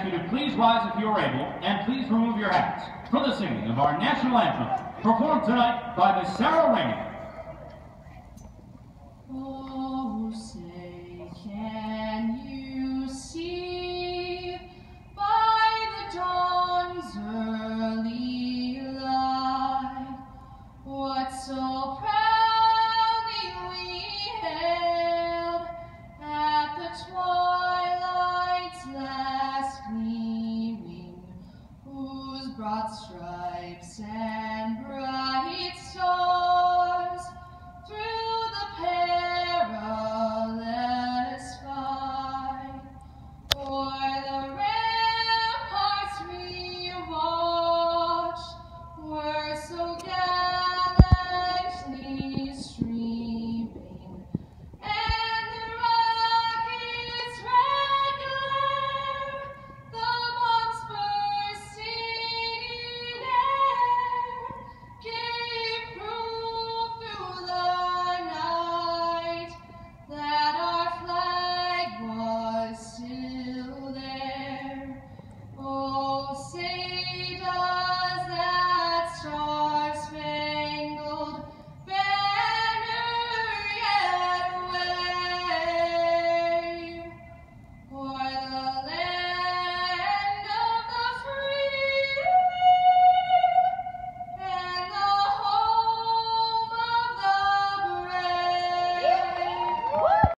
ask you to please rise if you are able, and please remove your hats for the singing of our national anthem, performed tonight by Miss Sarah Rainey. Oh, say, can you see by the dawn's early light what so proudly we hailed at the twilight's last gleaming, whose broad stripes